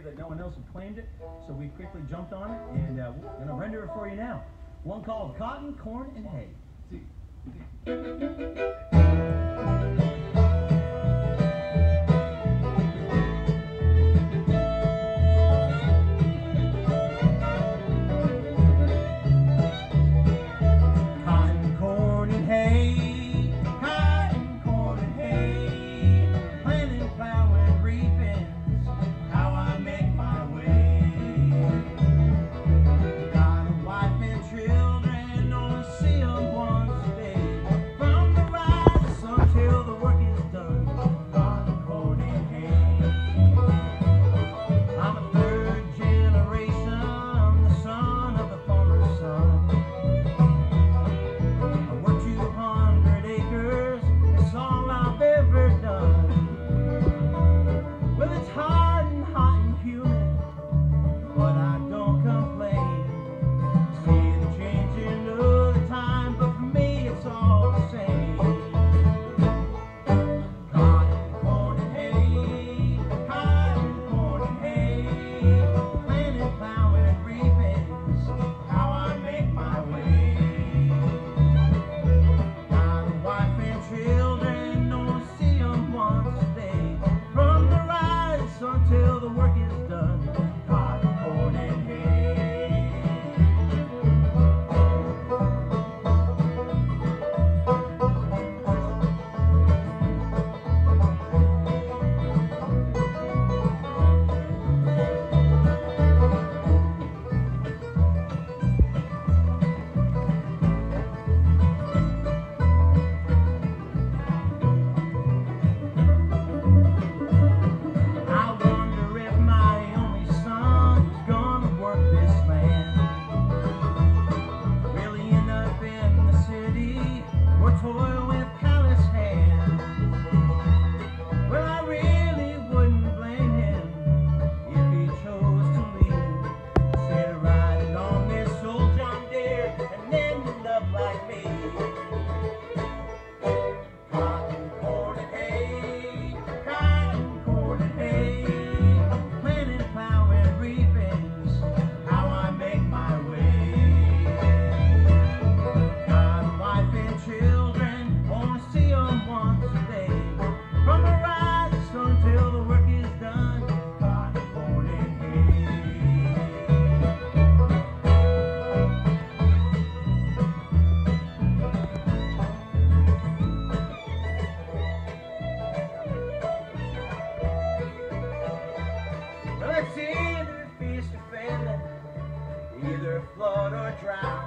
that no one else had claimed it, so we quickly jumped on it, and we're going to render it for you now. One called Cotton, Corn, and Hay. Cotton, corn, and hay. Cotton, corn, and hay. Planting, plowing, reaping. How I make my way. Got a wife and children, only see them once a day. From the rise until the work is done. Cotton, corn, and hay. I'm a third generation, the son of a farmer's son. I work 200 acres, it's all I've ever done. Well, it's hard and hot and humid, but I don't complain. See the changing of the time, but for me it's all the same. Cotton, corn, and hay. Cotton, corn, and hay. Planting, plowing, reaping. How I make my way. Got a wife and children, only see them once a day. From the rise until the work is done. Cotton, corn, and hay. I wonder if my only son's gonna work this land. Really end up in the city or toil with callous hands. Well, I really wouldn't blame him if he chose to leave. Instead of riding on this old John Deere and ending up like me. Cotton, corn, and hay. Cotton, corn, and hay. Planting, plowing, reaping. How I make my way. Got a wife and children, only see them once a day. From the rise until the work is done. Cotton, corn, and hay. Well, it's either feast or famine, either flood or drought.